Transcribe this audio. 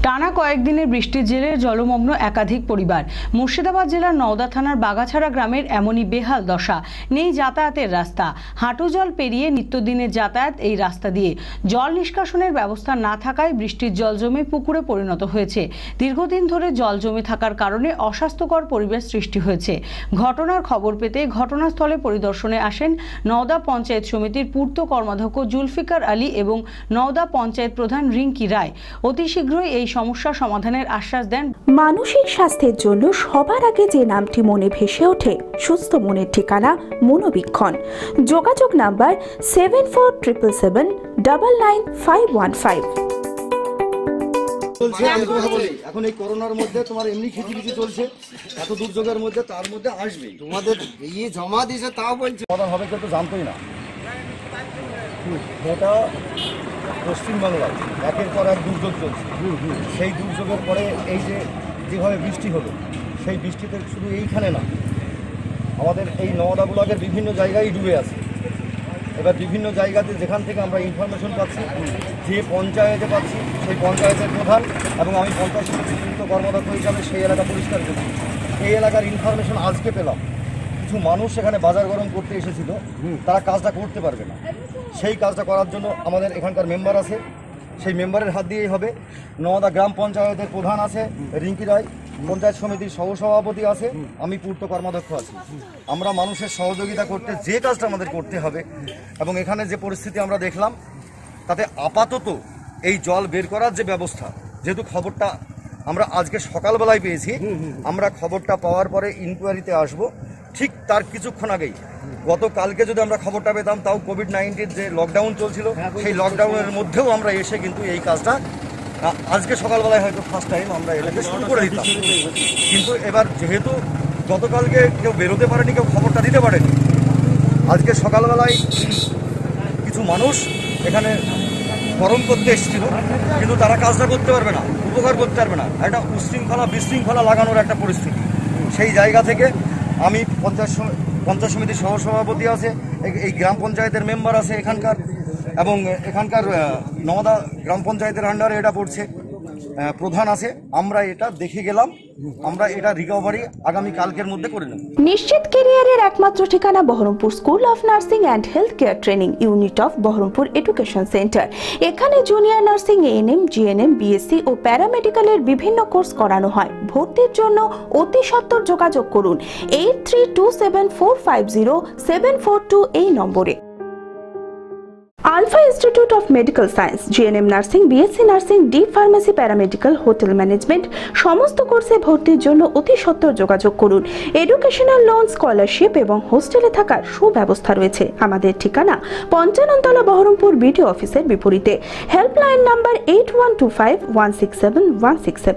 টানা কয়েকদিনের বৃষ্টির জেরে জলমগ্ন একাধিক পরিবার। মুর্শিদাবাদ জেলার নওদা থানার বাগাছাড়া গ্রামের এমনই বেহাল দশা। নেই যাতায়াতের রাস্তা, হাঁটু জল পেরিয়ে নিত্যদিনের যাতায়াত এই রাস্তা দিয়ে। জল নিষ্কাশনের ব্যবস্থা না থাকায় বৃষ্টির জল জমে পুকুরে পরিণত হয়েছে। দীর্ঘদিন ধরে জল জমে থাকার কারণে অস্বাস্থ্যকর পরিবেশ সৃষ্টি হয়েছে। ঘটনার খবর পেতে ঘটনাস্থলে পরিদর্শনে আসেন নওদা পঞ্চায়েত সমিতির পূর্ত কর্মাধ্যক্ষ জুলফিকার আলী এবং নওদা পঞ্চায়েত প্রধান রিঙ্কি রায়। অতি শীঘ্রই এই সমস্যা সমাধানের আশ্বাস দেন। মানসিক স্বাস্থ্যের জন্য সবার আগে যে নামটি মনে ভেসে ওঠে, সুস্থ মনের ঠিকানা মনোবীক্ষণ। যোগাযোগ নাম্বার 7477799515। চলছে এখন এই করোনার মধ্যে তোমার এমনি খিচিবিচি চলছে, এত দুর্যোগের মধ্যে তার মধ্যে আসবে তোমাদের ইয়ে জমা দিয়েছে তাও বলছে সমাধান হবে কিন্তু জানতোই না। এটা পশ্চিমবাংলায় একের পর এক দুর্যোগ চলছে। সেই দুর্যোগের পরে এই যেভাবে বৃষ্টি হলো, সেই বৃষ্টিতে শুধু এইখানে না, আমাদের এই নওদা ব্লকের বিভিন্ন জায়গায় ডুবে আছে। এবার বিভিন্ন জায়গাতে যেখান থেকে আমরা ইনফরমেশন পাচ্ছি, যে পঞ্চায়েতে পাচ্ছি, সেই পঞ্চায়েতের প্রধান এবং আমি পঞ্চায়েত সমিতির কর্মদক্ষ হিসাবে সেই এলাকা পরিষ্কার করছি। এই এলাকার ইনফরমেশন আজকে পেলাম, কিছু মানুষ সেখানে বাজার গরম করতে এসেছিল, তারা কাজটা করতে পারবে না। সেই কাজটা করার জন্য আমাদের এখানকার মেম্বার আছে, সেই মেম্বারের হাত দিয়েই হবে। নওদা গ্রাম পঞ্চায়েতের প্রধান আছে রিঙ্কি রায়, পঞ্চায়েত সমিতির সহসভাপতি আছে, আমি পূর্ত কর্মাধ্যক্ষ আছি। আমরা মানুষের সহযোগিতা করতে যে কাজটা আমাদের করতে হবে, এবং এখানে যে পরিস্থিতি আমরা দেখলাম তাতে আপাতত এই জল বের করার যে ব্যবস্থা, যেহেতু খবরটা আমরা আজকে সকালবেলায় পেয়েছি, আমরা খবরটা পাওয়ার পরে ইনকোয়ারিতে আসব। ঠিক তার কিছুক্ষণ আগেই গতকালকে যদি আমরা খবরটা পেতাম, তাও কোভিড-19 যে লকডাউন চলছিল, সেই লকডাউনের মধ্যেও আমরা এসে কিন্তু এই কাজটা আজকে সকালবেলায় হয়তো ফার্স্ট টাইম আমরা এটাকে শুরু করে দিতাম। কিন্তু এবার যেহেতু গতকালকে কেউ বেরোতে পারেনি, কেউ খবরটা দিতে পারেনি, আজকে সকালবেলায় কিছু মানুষ এখানে গরম করতে এসেছিল, কিন্তু তারা কাজটা করতে পারবে না, উপকার করতে পারবে না। একটা উশৃঙ্খলা বিশৃঙ্খলা লাগানোর একটা পরিস্থিতি। সেই জায়গা থেকে আমি পঞ্চায়েত সমিতির সহসভাপতি আছে, এই গ্রাম পঞ্চায়েতের মেম্বার আছে এখানকার, এবং এখানকার নওদা গ্রাম পঞ্চায়েতের আন্ডারে এটা পড়ছে, প্রধান আছে। আমরা এটা দেখে গেলাম, আমরা এটা রিকভারি আগামী কালকের মধ্যে করে নেব। নিশ্চিত ক্যারিয়ারের একমাত্র ঠিকানা Berhampore school of nursing and health care training unit of Berhampore education centre. এখানে junior nursing, ANM, GNM, BSc ও প্যারামেডিক্যালের বিভিন্ন কোর্স করানো হয়। ভর্তির জন্য অতি সত্বর যোগাযোগ করুন 8327450742 এই নম্বরে। Alpha institute of medical science, GNM nursing, BSc nursing, D pharmacy, paramedical, hotel management সমস্ত কোর্সে ভর্তির জন্য অতি সত্বর যোগাযোগ করুন। এডুকেশনাল লোন, স্কলারশিপ এবং হোস্টেলে থাকার সুব্যবস্থা রয়েছে। আমাদের ঠিকানা 55 তলা বহরমপুর বিডিও অফিসের বিপরীতে। Helpline number 8125167167।